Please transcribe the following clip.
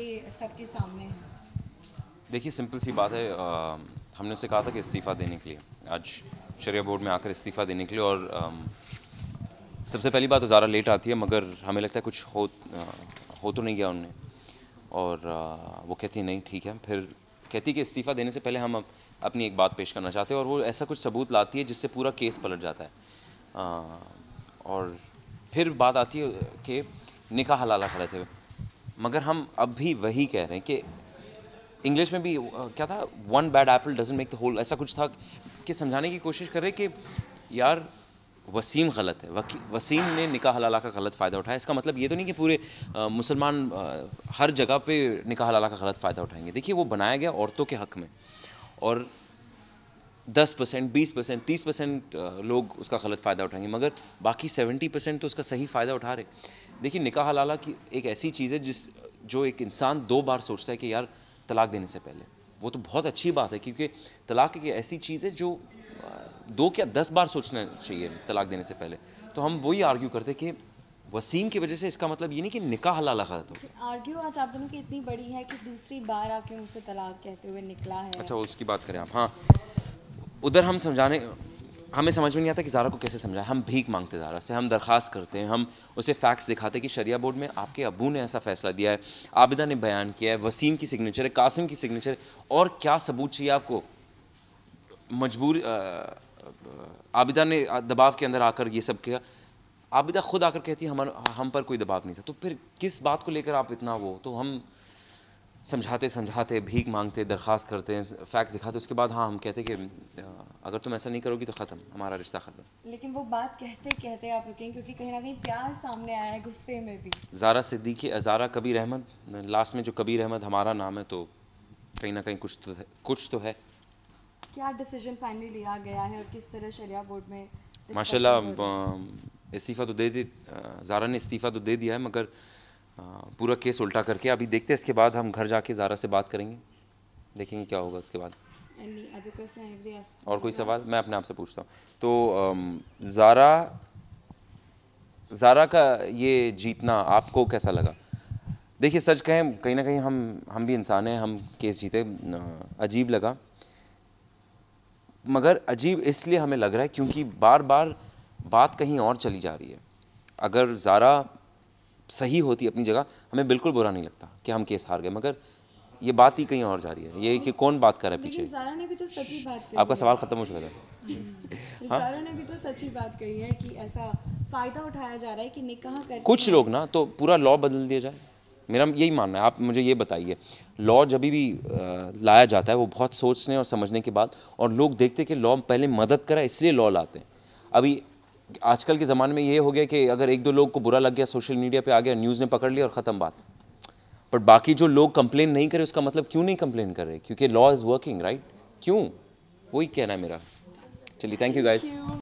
ये सबके सामने है? देखिए सिंपल सी बात है, हमने उसे कहा था कि इस्तीफ़ा देने के लिए, आज शरिया बोर्ड में आकर इस्तीफ़ा देने के लिए। और सबसे पहली बात तो ज़ारा लेट आती है, मगर हमें लगता है कुछ हो तो नहीं गया उनने। और वो कहती है नहीं ठीक है, फिर कहती कि इस्तीफ़ा देने से पहले हम अपनी एक बात पेश करना चाहते हैं, और वो ऐसा कुछ सबूत लाती है जिससे पूरा केस पलट जाता है। और फिर बात आती है कि निकाह हलाला खड़े थे, मगर हम अब भी वही कह रहे हैं कि इंग्लिश में भी क्या था, one bad apple doesn't make the whole, ऐसा कुछ था कि समझाने की कोशिश कर रहे कि यार वसीम गलत है, वसीम ने निकाह हलाला का गलत फ़ायदा उठाया। इसका मतलब ये तो नहीं कि पूरे मुसलमान हर जगह पे निकाह हलाला का गलत फ़ायदा उठाएंगे। देखिए वो बनाया गया औरतों के हक़ में, और 10%, 20%, 30% लोग उसका गलत फ़ायदा उठाएंगे, मगर बाकी 70% तो उसका सही फ़ायदा उठा रहे। देखिए निकाह हलाला की एक ऐसी चीज़ है जो एक इंसान 2 बार सोचता है कि यार तलाक देने से पहले, वो तो बहुत अच्छी बात है, क्योंकि तलाक एक ऐसी चीज़ है जो 2 क्या 10 बार सोचना चाहिए तलाक देने से पहले। तो हम वही आर्ग्यू करते कि वसीम की वजह से इसका मतलब ये नहीं कि निकाह हलाला गलत हो। आर्ग्यू आज आप दोनों की इतनी बड़ी है कि दूसरी बार आपके मुँह से तलाक कहते हुए निकला है। अच्छा उसकी बात करें आप। हाँ, उधर हमें समझ में नहीं आता कि ज़ारा को कैसे समझाएं। हम भीख मांगते ज़ारा से, हम दरख्वास्त करते हैं, हम उसे फैक्ट्स दिखाते हैं कि शरिया बोर्ड में आपके अबू ने ऐसा फ़ैसला दिया है, आबिदा ने बयान किया है, वसीम की सिग्नेचर है, कासिम की सिग्नेचर है, और क्या सबूत चाहिए आपको। मजबूर आबिदा ने दबाव के अंदर आकर ये सब किया। आबिदा खुद आकर कहती है हम पर कोई दबाव नहीं था, तो फिर किस बात को लेकर आप इतना वो। तो हम समझाते भीख मांगते, दरख्वास्त करते हैं, फैक्ट्स दिखाते, उसके बाद हाँ हम कहते कि अगर तुम ऐसा नहीं करोगी तो ख़त्म, हमारा रिश्ता ख़त्म। लेकिन वो बात कहते कहते आप रुकें, क्योंकि कहीं ना कहीं प्यार सामने आया है, गुस्से में भी। ज़ारा सिद्दीकी, ज़ारा कबीर अहमद, लास्ट में जो कबीर अहमद हमारा नाम है, तो कहीं ना कहीं कुछ तो है। क्या डिसीजन फाइनली लिया गया है और किस तरह शरिया बोर्ड में माशाल्लाह इस्तीफ़ा तो ज़ारा ने इस्तीफ़ा तो दे दिया है, मगर पूरा केस उल्टा करके अभी देखते हैं। इसके बाद हम घर जाके ज़ारा से बात करेंगे, देखेंगे क्या होगा इसके बाद। और कोई सवाल मैं अपने आप से पूछता हूँ तो ज़ारा का ये जीतना आपको कैसा लगा? देखिए सच कहें, कहीं ना कहीं हम भी इंसान हैं, हम केस जीते, अजीब लगा, मगर अजीब इसलिए हमें लग रहा है क्योंकि बार बार बात कहीं और चली जा रही है। अगर ज़ारा सही होती अपनी जगह, हमें बिल्कुल बुरा नहीं लगता कि हम केस हार गए, मगर ये बात ही कहीं और जा रही है। ये कि कौन बात कर रहा है पीछे। ज़ारा ने भी तो सच्ची बात कही आपका सवाल ख़त्म हो चुका था। ज़ारा ने भी तो सच्ची बात कही है कि ऐसा फ़ायदा उठाया जा रहा है कि निकाह करके कुछ लोग ना तो पूरा लॉ बदल दिया जाए, मेरा यही मानना है। आप मुझे ये बताइए, लॉ जब भी लाया जाता है वो बहुत सोचने और समझने के बाद, और लोग देखते कि लॉ पहले मदद करा इसलिए लॉ लाते हैं। अभी आजकल के ज़माने में ये हो गया कि अगर 1-2 लोग को बुरा लग गया, सोशल मीडिया पे आ गया, न्यूज़ ने पकड़ लिया और ख़त्म बात। पर बाकी जो लोग कंप्लेन नहीं करे, उसका मतलब क्यों नहीं कंप्लेन कर रहे? क्योंकि लॉ इज़ वर्किंग, राइट? क्यों? वही कहना है मेरा। चलिए, थैंक यू गाइस।